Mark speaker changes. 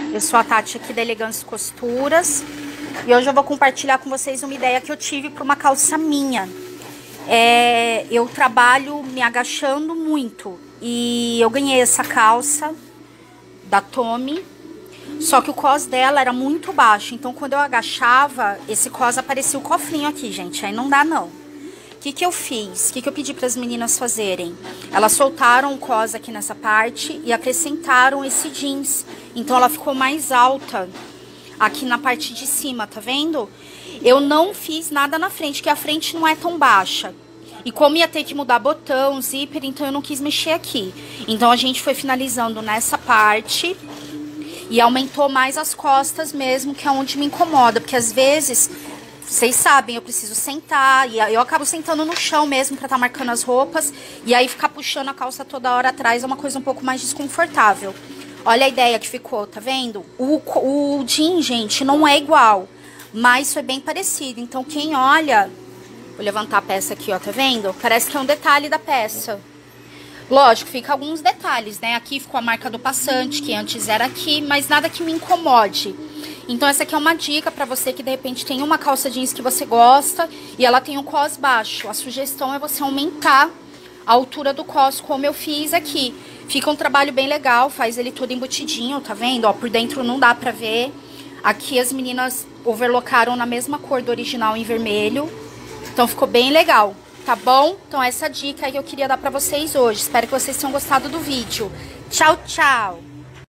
Speaker 1: Eu sou a Tati aqui da Elegância Costuras e hoje eu vou compartilhar com vocês uma ideia que eu tive para uma calça minha. Eu trabalho me agachando muito e eu ganhei essa calça da Tommy, só que o cos dela era muito baixo, então quando eu agachava, esse cos aparecia o cofrinho aqui, gente, aí não dá não. O que eu fiz? O que eu pedi para as meninas fazerem? Elas soltaram o cos aqui nessa parte e acrescentaram esse jeans. Então ela ficou mais alta aqui na parte de cima, tá vendo? Eu não fiz nada na frente, porque a frente não é tão baixa. E como ia ter que mudar botão, zíper, então eu não quis mexer aqui. Então a gente foi finalizando nessa parte e aumentou mais as costas mesmo, que é onde me incomoda. Porque às vezes... Vocês sabem, eu preciso sentar, e eu acabo sentando no chão mesmo pra estar marcando as roupas, e aí ficar puxando a calça toda hora atrás é uma coisa um pouco mais desconfortável. Olha a ideia que ficou, tá vendo? O jean, gente, não é igual, mas foi bem parecido. Então quem olha, vou levantar a peça aqui, ó, tá vendo? Parece que é um detalhe da peça. Lógico, fica alguns detalhes, né? Aqui ficou a marca do passante, que antes era aqui, mas nada que me incomode. Então essa aqui é uma dica pra você que de repente tem uma calça jeans que você gosta e ela tem um cos baixo. A sugestão é você aumentar a altura do cos, como eu fiz aqui. Fica um trabalho bem legal, faz ele todo embutidinho, tá vendo? Ó, por dentro não dá pra ver. Aqui as meninas overlockaram na mesma cor do original em vermelho. Então ficou bem legal, tá bom? Então essa dica aí que eu queria dar pra vocês hoje. Espero que vocês tenham gostado do vídeo. Tchau, tchau!